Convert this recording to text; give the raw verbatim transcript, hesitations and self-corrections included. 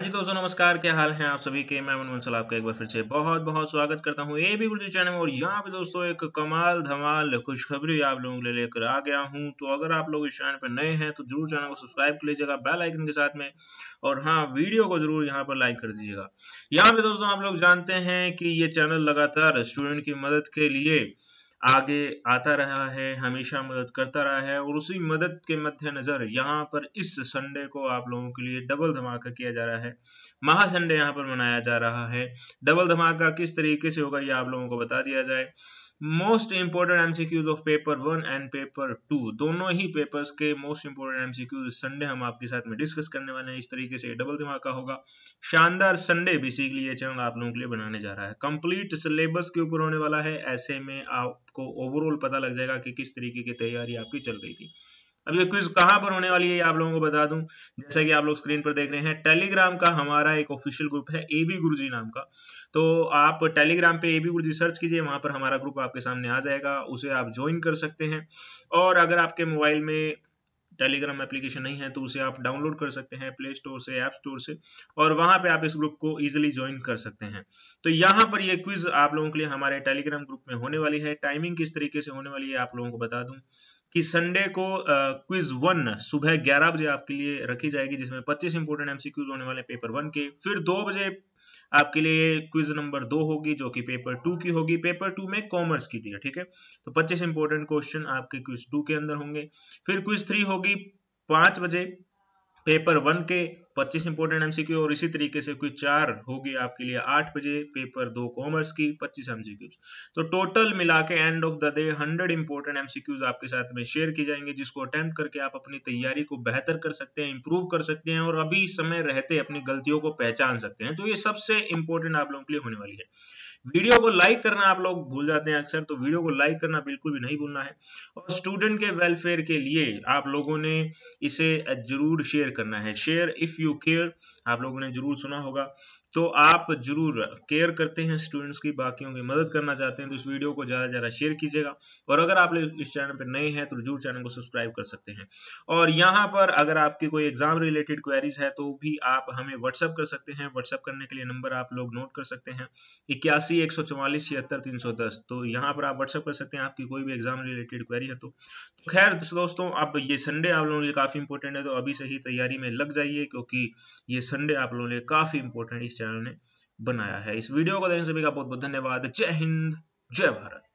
जी दोस्तों नमस्कार, क्या हाल है आप सभी के। मैं मनमोहन सलाह आपका एक बार फिर से बहुत बहुत स्वागत करता हूँ ए बी गुरुजी चैनल में। और यहाँ पे दोस्तों एक कमाल धमाल खुशखबरी आप लोगों के लिए लेकर आ गया हूँ। तो अगर आप लोग इस चैनल पर नए हैं तो जरूर चैनल को सब्सक्राइब कर लीजिएगा बेल आइकन के साथ में, और हाँ वीडियो को जरूर यहाँ पर लाइक कर दीजिएगा। यहाँ पे दोस्तों आप लोग जानते हैं कि ये चैनल लगातार स्टूडेंट की मदद के लिए आगे आता रहा है, हमेशा मदद करता रहा है। और उसी मदद के मद्देनजर यहाँ पर इस संडे को आप लोगों के लिए डबल धमाका किया जा रहा है। महा संडे यहाँ पर मनाया जा रहा है। डबल धमाका किस तरीके से होगा ये आप लोगों को बता दिया जाए। Most important MCQs of paper one and paper two, दोनों ही पेपर्स के मोस्ट इंपोर्टेंट एमसीक्यूज इस संडे हम आपके साथ में डिस्कस करने वाले हैं। इस तरीके से डबल धमाका होगा। शानदार संडे बेसिकली ये चैनल आप लोगों के लिए बनाने जा रहा है। कंप्लीट सिलेबस के ऊपर होने वाला है। ऐसे में आपको ओवरऑल पता लग जाएगा कि किस तरीके की तैयारी आपकी चल रही थी। अब ये क्विज कहां पर होने वाली है ये आप लोगों को बता दूं। जैसा कि आप लोग स्क्रीन पर देख रहे हैं, टेलीग्राम का हमारा एक ऑफिशियल ग्रुप है एबी गुरुजी नाम का। तो आप टेलीग्राम पे एबी गुरुजी सर्च कीजिए, वहां पर हमारा ग्रुप आपके सामने आ जाएगा, उसे आप ज्वाइन कर सकते हैं। और अगर आपके मोबाइल में टेलीग्राम एप्लीकेशन नहीं है तो उसे आप डाउनलोड कर सकते हैं प्ले स्टोर से, ऐप स्टोर से, और वहां पे आप इस ग्रुप को इजीली ज्वाइन कर सकते हैं। तो यहाँ पर ये क्विज आप लोगों के लिए हमारे टेलीग्राम ग्रुप में होने वाली है। टाइमिंग किस तरीके से होने वाली है आप लोगों को बता दूं कि संडे को क्विज वन सुबह ग्यारह बजे आपके लिए रखी जाएगी, जिसमें पच्चीस इंपोर्टेंट एमसीक्यूज होने वाले पेपर वन के। फिर दो बजे आपके लिए क्विज नंबर दो होगी जो कि पेपर टू की होगी। पेपर टू में कॉमर्स की थी, ठीक है। तो पच्चीस इंपोर्टेंट क्वेश्चन आपके क्विज टू के अंदर होंगे। फिर क्विज थ्री होगी पांच बजे पेपर वन के पच्चीस इंपोर्टेंट एमसीक्यू, और इसी तरीके से कोई चार होगी आपके लिए आठ बजे पेपर दो कॉमर्स की पच्चीस एमसीक्यूज। तो टोटल मिला के end of the day hundred important MCQs आपके साथ में शेयर की जाएंगे, जिसको अटेम्प्ट करके आप अपनी तैयारी को बेहतर कर सकते हैं, इंप्रूव कर सकते हैं, और अभी समय रहते अपनी गलतियों को पहचान सकते हैं। तो ये सबसे इंपॉर्टेंट आप लोगों के लिए होने वाली है। वीडियो को लाइक करना आप लोग भूल जाते हैं अक्सर, तो वीडियो को लाइक करना बिल्कुल भी नहीं भूलना है। और स्टूडेंट के वेलफेयर के लिए आप लोगों ने इसे जरूर शेयर करना है। शेयर इफ यू केयर, आप लोगों ने जरूर सुना होगा। तो आप जरूर केयर करते हैं स्टूडेंट्स की, बाकियों की मदद करना चाहते हैं, तो इस वीडियो को ज्यादा ज्यादा शेयर कीजिएगा। और अगर आप इस चैनल पर नए हैं तो जरूर चैनल को सब्सक्राइब कर सकते हैं। और यहाँ पर अगर आपकी कोई एग्जाम रिलेटेड क्वेरीज है तो भी आप हमें व्हाट्सएप कर सकते हैं। व्हाट्सएप करने के लिए नंबर आप लोग नोट कर सकते हैं, इक्यासी एक सौ चौवालीस छिहत्तर तीन सौ दस। तो यहाँ पर आप व्हाट्सएप कर सकते हैं आपकी कोई भी एग्जाम रिलेटेड क्वेरी है तो। तो खैर दोस्तों, अब ये संडे आप लोगों के लिए काफी इंपॉर्टेंट है, तो अभी से ही तैयारी में लग जाइए, क्योंकि ये संडे आप लोगों के लिए काफी इंपॉर्टेंट इस चैनल ने बनाया है। इस वीडियो को देखने सभी का बहुत बहुत धन्यवाद। जय हिंद, जय भारत।